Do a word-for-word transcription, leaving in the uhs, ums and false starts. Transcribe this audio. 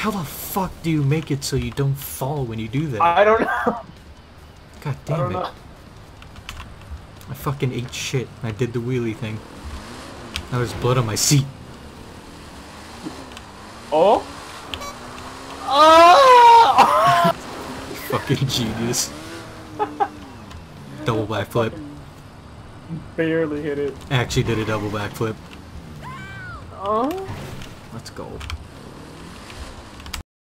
How the fuck do you make it so you don't fall when you do that? I don't know. God I damn don't it. know. I fucking ate shit. I did the wheelie thing. Now there's blood on my seat. Oh? Oh! Fucking genius. Double backflip. Barely hit it. I actually did a double backflip. Oh? Let's go.